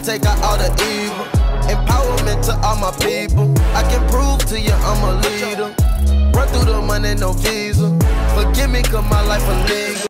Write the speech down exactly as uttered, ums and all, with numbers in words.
take out all the evil. Empowerment to all my people. I can prove to you I'm a leader. Run through the money, no visa. Forgive me cause my life illegal.